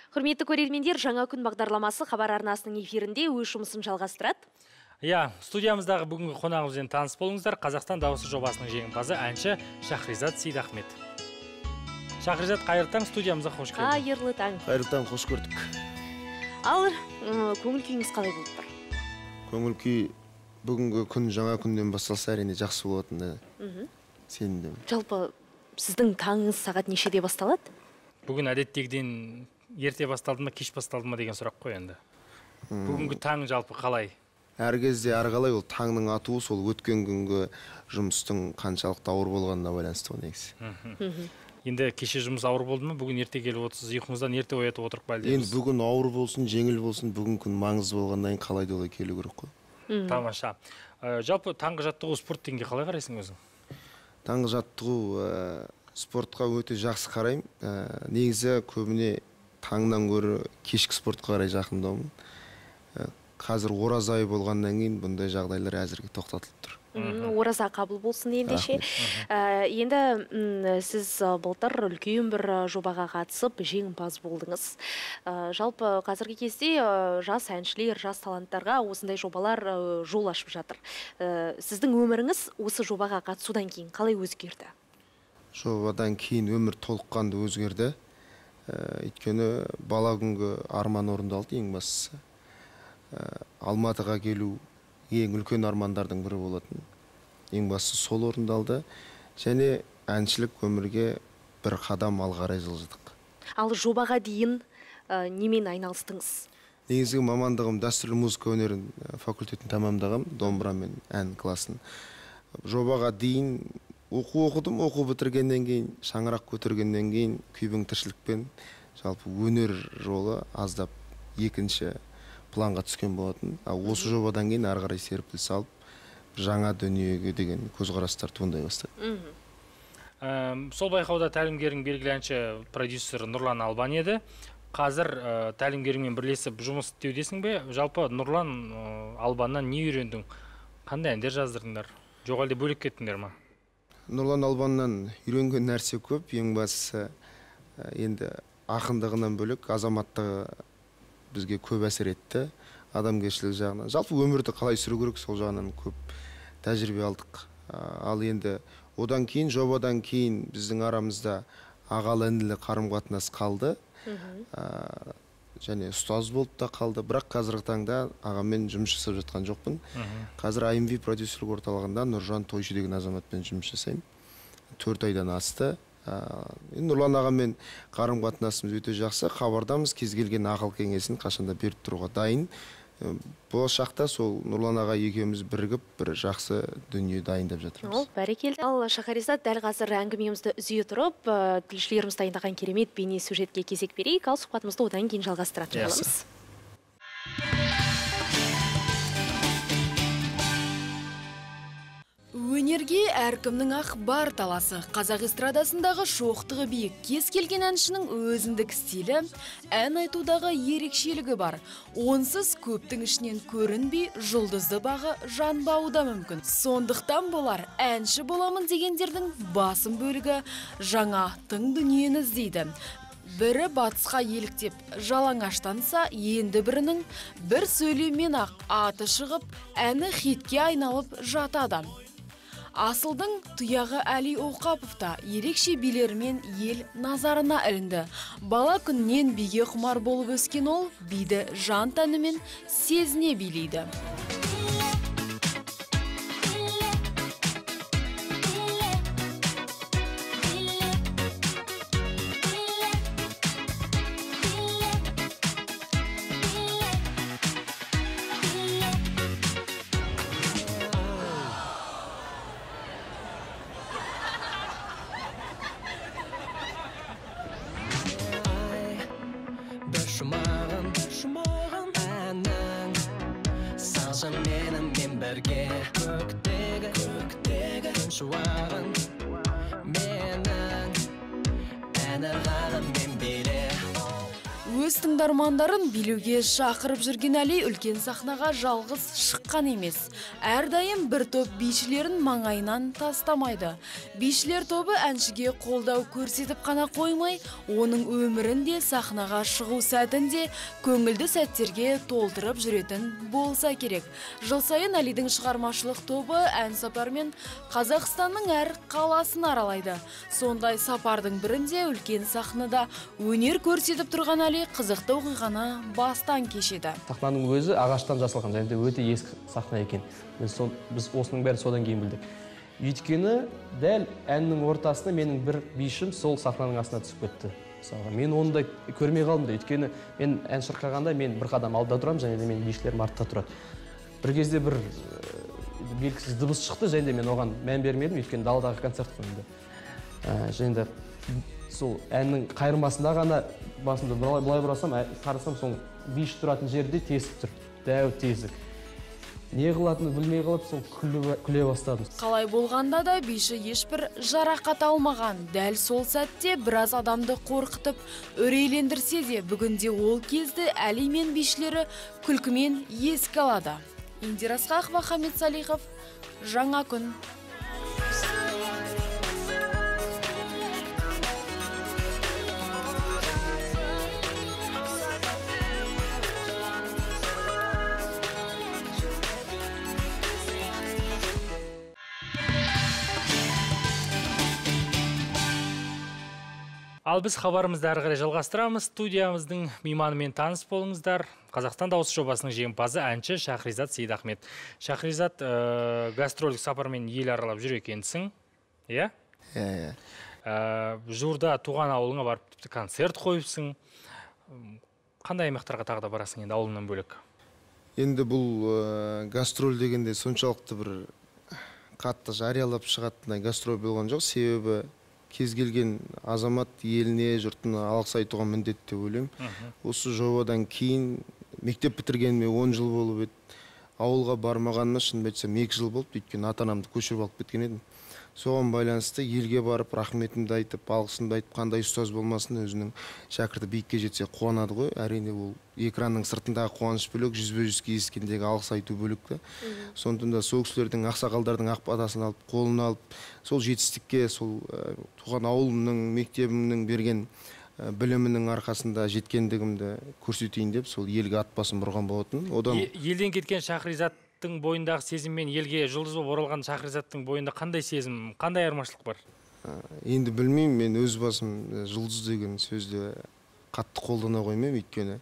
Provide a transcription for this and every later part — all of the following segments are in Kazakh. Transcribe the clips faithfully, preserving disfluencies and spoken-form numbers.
Құрметті көрермендер, жаңа күн бағдарламасы хабар арнасының эфирінде өз жұмысын жалғастырады. Я, студиямыздағы бүгінгі қонағымызбен таныс болыңыздар. Қазақстан дауысы жобасының жеңімпазы әнші Шахризат Сейдахмет. Шахризат, қайырлы таң, студиямызға қош келдің. Қайырлы таң. Қайырлы таң, қош көрдік. Ал, көңіл күйіңіз қалай болып тұр? Көңіл күй бүгінгі күн жаңа күннен басталса әрине жақсы болатынына сенімдемін. Жалпы сіздің таңыңыз сағат нешеде басталады? Бүгін әдеттегіден ерте басталды ма, кеш басталды ма деген сұрақ қой енді. Бүгінгі таң жалпы қалай? Әр кезде әр қалай ол таңның атуы сол өткен күнгі жұмыстың қаншалықты ауыр болғанына байланысты ғой негізі. Енді кеше жұмыс ауыр болды ма? Бүгін ерте келіп отырсыз, ұйқыңыздан ерте оятып отырып қалды. Енді бүгін ауыр болсын, жеңіл болсын, бүгін күн маңызды болғаннан кейін қалай да олай келу керек қой. Тамаша. Жалпы таңғы жаттығу спорт деңгейге қалай қарайсың өзің? Таңғы жаттығу спортқа өте жақсы қараймын. Негізі көбіне таңнан гөрі кешкі спортқа қарай жақындауымын. Қазір ораза айы болғаннан кейін бұндай жағдайлар әзірге тоқтатылып тұр. Ораза қабыл болсын ендеше. Енді сіз былтыр үлкен бір жобаға қатысып жеңімпаз болдыңыз. Жалпы қазіргі кезде жас әншілер, жас таланттарға осындай жобалар жол ашып жатыр. Сіздің өміріңіз осы жобаға қатысудан кейін қалай өзгерді? Жобадан кейін өмір толыққанды өзгерді. Өйткені бала күнгі арман орындалды ең бастысы. Алматыға келу ең үлкен армандардың бірі болатын. Ең бастысы сол орындалды. Және әншілік өмірге бір қадам алға қарай жылжыдық. Ал жобаға дейін немен айналыстыңыз? Негізгі мамандығым дәстүрлі музыка өнерін факультетін тамамдағам, домбыра мен ән класын. Жобаға дейін оқу оқыдым, оқу бітіргеннен кейін, шаңырақ көтергеннен кейін, күйбең тіршілікпен жалпы өнер жолы аздап екінші планға түскен болатын. Осы жобадан кейін ары қарай серпіліс салып, жаңа дүниеге деген көзқарастар туындай бастады. Сол байқауда тәлімгерің белгілі әнші продюсер Нұрлан Албан еді. Қазір тәлімгеріңмен бірлесіп жұмыс істеудесің бе? Жалпы Нұрлан Албаннан не үйрендің? Қандай әндер жаздырдыңдар? Жоқ әлде бөлек кеттіңдер ма? Нұрлан Албаннан үйренген нәрсе көп. Ең бастысы енді ақындығынан бөлек азаматтығы бізге көп әсер етті, адамгершілік жағынан. Жалпы өмірді қалай сүру керек, сол жағынан көп тәжірибе алдық. Ал енді одан кейін, жобадан кейін біздің арамызда ағалы інілі қарым-қатынас қалды. Және ұстаз болып та қалды. Бірақ қазіргі таңда ағамен жұмыс жасап жатқан жоқпын. Қазір ай эм ви продюсерлік орталығында Нұржан Тойшы деген азаматпен жұмыс жасаймын. төрт айдан асты. Нұрлан ағамен қарым-қатынасымыз өте жақсы. Хабардамыз, кез келген ақыл кеңесін қашанда беріп тұруға дайын. Болашақта сол Нұрлан аға екеуміз бірігіп бір жақсы дүние дайындап жатырмыз. Ол бәрекелді. Ал Шахризат, дәл қазір әңгімемізді үзе тұрып, тілшілеріміз дайындаған керемет бейне сюжетке кезек берейік. Ал сұхбатымызды одан кейін жалғастыратын боламыз. Өнерге әркімнің ақ бар таласы. Қазақ эстрадасындағы шоқтығы биік кез келген әншінің өзіндік стилі, ән айтудағы ерекшелігі бар. Онсыз көптің ішінен көрінбей, жұлдызды бағы жанбауы да мүмкін. Сондықтан болар, әнші боламын дегендердің басым бөлігі жаңа тың дүниені іздейді. Бірі батысқа еліктеп жалаңаштанса, енді бірінің бір сөйлеумен ақ аты шығып, әні хитке айналып жатады. Асылдың тұяғы Әли Оқаповта ерекше билерімен ел назарына ілінді. Бала күннен биге құмар болып өскен ол, биді жан тәнімен сезіне билейді. Өз өз тыңдармандарын билеуге шақырып жүрген Әли үлкен сахнаға жалғыз шыққан емес. Әрдайым бір топ бишілерін маңайынан тастамайды. Бишілер тобы әншіге қолдау көрсетіп қана қоймай, оның өмірін де сахнаға шығу сәтінде көңілді сәттерге толтырып жүретін болса керек. Жыл сайын Әлидің шығармашылық тобы ән сапармен Қазақстанның әр қаласын аралайды. Сондай сапардың бірінде үлкен сахнада өнер көрсетіп тұрған Әли қызықты оқиғаны бастан кешеді. Сахнаның өзі ағаштан жасалған, және де өте ескі сахна екен. Біз, сол, біз осының бәрі содан кейін білдік. Өйткені дәл әннің ортасына менің бір бишім сол сахнаның астына түсіп кетті. Мысалға, мен оны да көрмей қалдым да. Өйткені мен ән шырқағанда мен бір қадам алдыда тұрамын, және де мен бишілерім артта тұрады. Бір кезде бір белгісіз дыбыс шықты, және де мен оған мән бермедім, өйткені даладағы концерт қойылды. Және де сол әннің қайырмасында ғана басымды былай бұрасам, қарасам сол биш тұратын жерде тесік тұр, дәу тесік. Не қылатыны білмей қалып, сол күле бастадым. Қалай болғанда да биші ешбір жарақат алмаған. Дәл сол сәтте біраз адамды қорқытып, үрейлендірсе де, бүгінде ол кезді Әли мен бишілері күлкімен еске алады. Индира Асқақова, Хамит Салихов, Жаңа күн. Ал біз хабарымызды әрі қарай жалғастырамыз. Студиямыздың мейманымен таныс болыңыздар. Қазақстан дауысы жобасының жеңімпазы әнші Шахризат Сейдахмет. Шахризат ә, гастрольдік сапармен ел аралап жүр екенсің, иә? Иә, иә. Жуырда туған ауылыңа барып тіпті концерт қойыпсың. Қандай аймақтарға тағы да барасың енді ауылыңнан бөлек? Енді бұл ә, гастроль дегенде соншалықты бір қатты жариялап шығатындай гастроль болған жоқ, себебі кез келген азамат еліне, жұртына алғыс айтуға міндетті деп ойлаймын. Осы жобадан кейін мектеп бітіргеніме он жыл болып еді. Ауылға бармағаныма шынымды айтсам екі жыл болды, өйткені ата-анамды көшіріп алып кеткен едім. Соған байланысты елге барып, рахметімді айтып, алғысымды айтып, қандай ұстаз болмасын, өзінің шәкірті биікке жетсе қуанады ғой. Әрине ол экранның сыртындағы қуаныш бөлек, жүзбе-жүз кездескендегі алғыс айту бөлек та. Сондықтан да сол кісілердің, ақсақалдардың ақ батасын алып, қолын алып, сол жетістікке, сол туған ауылымның, мектебімнің берген білімінің арқасында жеткендігімді көрсетейін деп, сол елге ат басын бұрған болатын. Одан елден кеткен Шахризаттың бойындағы сезім мен елге жұлдыз болып оралған Шахризаттың бойында қандай сезім, қандай айырмашылық бар? Енді білмеймін, мен өз басым жұлдыз деген сөзді қатты қолдана қоймаймын, өйткені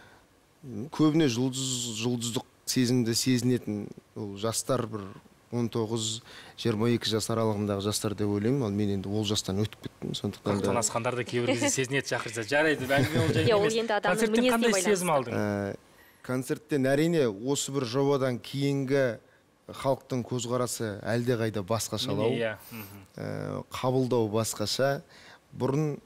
көбіне жұлдыз, жұлдыздық сезімді сезінетін ол жастар бір он тоғыз жиырма екі жас аралығындағы жастар деп ойлаймын. Ал мен енді ол жастан өтіп кеттім. Сондықтан да асқандар да кейбір кезде сезінеді Шахризат. Жарайды, әңгіме ол жай Иә, ол емес. енді адамның Концерттен мінезіне қандай байланысты. сезім алдың? концерттен әрине осы бір жобадан кейінгі халықтың көзқарасы әлдеқайда басқашалау. Иә. Қабылдау басқаша. Бұрын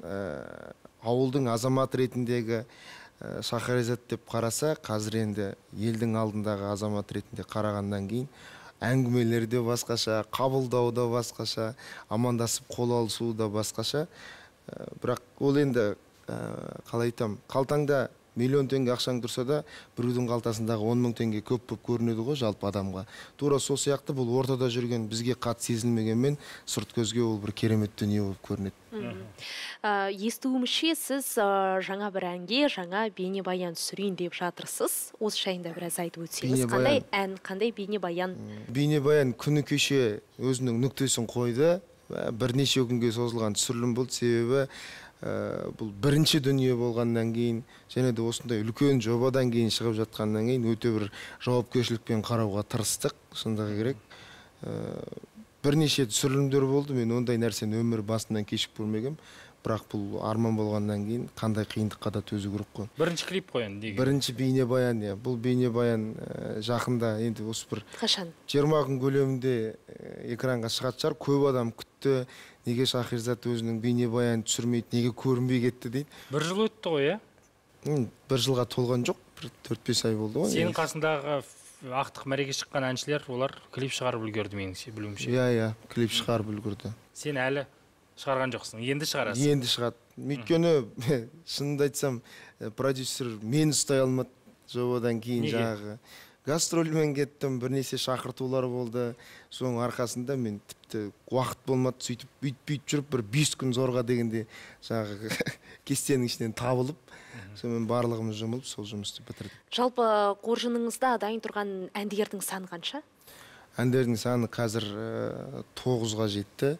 ауылдың азамат ретіндегі Шахризат деп қараса, қазір енді елдің алдындағы азамат ретінде қарағаннан кейін әңгімелер де басқаша, қабылдау да басқаша, амандасып қол алысу да басқаша. Бірақ ол енді қалай айтам, қалтаңда миллион теңге ақшаң тұрса да, біреудің қалтасындағы он мың теңге көп болып көрінеді ғой жалпы адамға. Тура сол сияқты бұл ортада жүрген бізге қат сезілмегенмен, сырт көзге ол бір керемет дүние болып көрінеді. Естуімше, сіз жаңа бір әнге, жаңа бейнебаян түсірейін деп жатырсыз. Осы жайында біраз айтып өтсеңіз, қандай ән, қандай бейнебаян? Бейнебаян күні кеше өзінің нүктесін қойды. Бірнеше күнге созылған түсірілім болды, себебі бұл бірінші дүние болғаннан кейін, және де осындай үлкен жобадан кейін шығып жатқаннан кейін өте бір жауапкершілікпен қарауға тырыстық, шындығы керек. Бірнеше түсірілімдер болды, мен ондай нәрсені өмір басынан кешіп көрмегем. Бірақ бұл арман болғаннан кейін қандай қиындыққа да төзу керек қой. Бірінші клип қойын деген. Бірінші бейнебаян, иә. Бұл бейнебаян жақында енді осы бір Қашан? жиырма күн көлемінде экранға шығатын шығар. Көп адам күтті. Неге Шахризат өзінің бейнебаян түсірмейді, неге көрінбей кетті дейді. Бір жыл өтті ғой, иә? Бір жылға толған жоқ, төрт бес ай болды ғой. Сенің қасындағы ақтық мәреге шыққан әншілер, олар клип шығарып үлгерді меніңше, білуімше. Иә, иә, клип шығарып үлгерді. Сен әлі шығарған жоқсың, енді шығарасың. Енді шығады. Өйткені шынымды айтсам, продюсер мені ұстай алмады жобадан кейін. Жаңағы гастрольмен кеттім, бірнеше шақыртулар болды. Соның арқасында мен тіпті уақыт болмады, сөйтіп бүйтіп жүріп бір бес күн зорға дегенде жаңағы кестенің ішінен табылып, сонымен барлығымыз жұмылып сол жұмысты бітірдік. Жалпы қоржыныңызда дайын тұрған әндердің саны қанша? Әндердің саны қазір тоғызға жетті.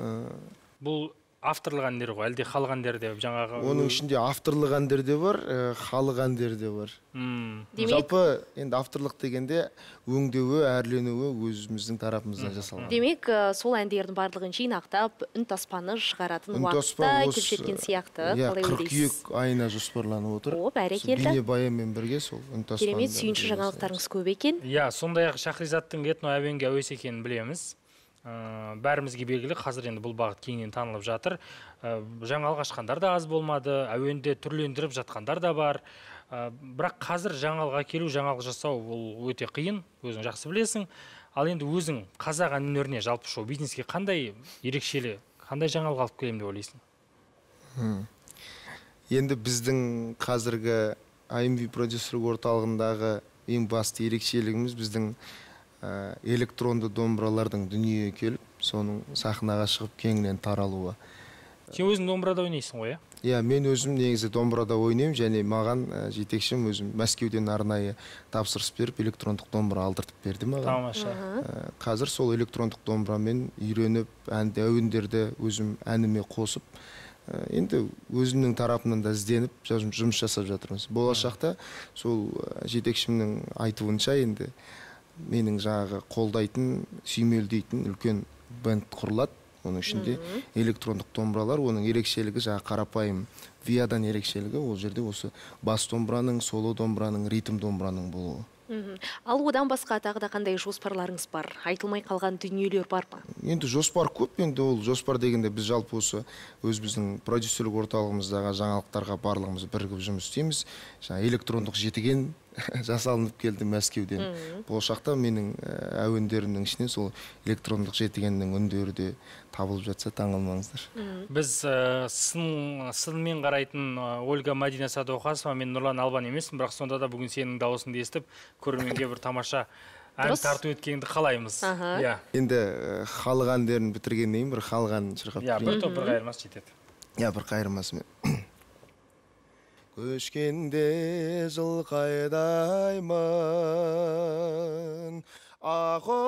Бұл авторлық әндер ғой, әлде халық әндері де жаңағы? Оның ішінде авторлық әндер де бар, халық әндер де бар. Жалпы енді авторлық дегенде өңдеуі, әрленуі өзіміздің тарапымыздан жасалған. Демек, сол әндердің барлығын жинақтап, үнтаспаны шығаратын уақытта келіп жеткен сияқты. қыркүйек айына жоспарланып отыр. О, бәрекелді. Бейнебаянмен бірге сол үнтаспаны. Керемет, сүйінші жаңалықтарыңыз көп екен. Иә, сондай-ақ Шахризаттың этно әуенге әуес екенін білеміз. Бәрімізге белгілі, қазір енді бұл бағыт кеңінен танылып жатыр. Жаңалық ашқандар да аз болмады, әуенде түрлендіріп жатқандар да бар. Бірақ қазір жаңалыға келу, жаңалық жасау ол өте қиын, өзің жақсы білесің. Ал енді өзің қазақ ән өнеріне, жалпы шоу бизнеске қандай ерекшелі, қандай жаңалық алып келемін деп ойлайсың? Енді біздің қазіргі ай эм ви продюсерлік орталығындағы ең басты ерекшелігіміз біздің электронды домбыралардың дүниеге келіп, соның сахнаға шығып кеңінен таралуы. Сен өзің домбырада ойнайсың ғой, иә? Иә, мен өзім негізі домбырада ойнаймын, және маған жетекшім өзім Мәскеуден арнайы тапсырыс беріп, электрондық домбыра алдыртып берді маған. Тамаша. Қазір сол электрондық домбырамен үйреніп, әнді әуендерді өзім әніме қосып, енді өзімнің тарапынан да ізденіп, жұмыс жасап жатырмыз. Болашақта сол жетекшімнің айтуынша енді менің жаңағы қолдайтын, сүймелдейтін үлкен бенд құрылады. Оның ішінде электрондық домбыралар, оның ерекшелігі жаңағы қарапайым виядан ерекшелігі ол жерде осы бас домбыраның, соло домбыраның, ритм домбыраның болуы. Ал одан басқа тағы да қандай жоспарларыңыз бар? Айтылмай қалған дүниелер бар ма? Енді жоспар көп, енді ол жоспар дегенде біз жалпы осы өзіміздің продюсерлік орталығымыздағы жаңалықтарға барлығымыз бірігіп жұмыс істейміз. Жаңа электрондық жетіген жасалынып келді Мәскеуден. Болашақта менің әуендерімнің ішінен сол электрондық жетігеннің үндері де табылып жатса таңғалмаңыздар. Біз сынмен қарайтын Ольга Мадина Садуақасова мен Нұрлан Албан емеспін, бірақ сонда да бүгін сенің дауысыңды естіп, көрерменге бір тамаша ән тарту еткеніңді қалаймыз. Енді халық әндерін бітіргеннен кейін бір халық әнін шырқап берейін. Бір топ бір қайырмасы жетеді. Иә, бір қайырмасы мен. Көшкенде жылқайдаймын, ақ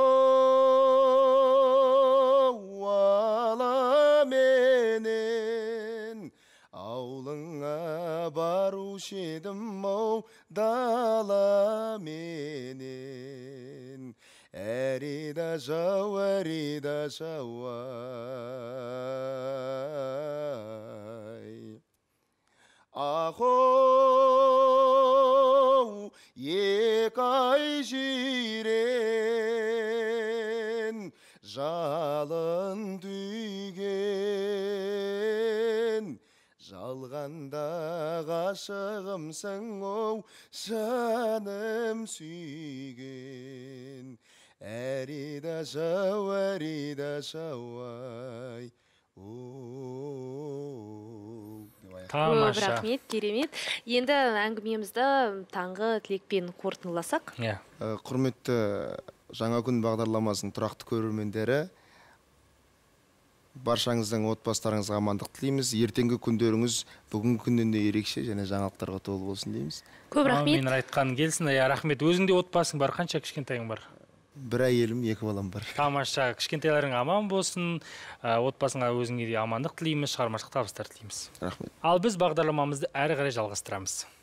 ала менен, аулыңа барушы едім ау дала менен. Әрида жау, әрида жау ай. Ақ-оу, екі ай жирен, жалын түйген, жалғанда ғашығымсың оу, жаным сүйген. Әрида жау, әрида жау ай. Көп рахмет, керемет. Енді әңгімемізді таңғы тілекпен қорытындыласақ. Құрметті Жаңа күн бағдарламасының тұрақты көрермендері, баршаңыздың отбасыларыңызға амандық тілейміз. Ертеңгі күндеріңіз бүгінгі күннен де ерекше және жаңалықтарға толы болсын дейміз. Көп рахмет. Мен айтқаным келсін. Рахмет. Өзіңде отбасың бар, қанша кішкентайың бар? Бір әйелім, екі балам бар. Тамаша, кішкентайларың аман болсын, отбасыңа өзіңе де амандық тілейміз, шығармашылық табыстар тілейміз. Рахмет. Ал біз бағдарламамызды әрі қарай жалғастырамыз.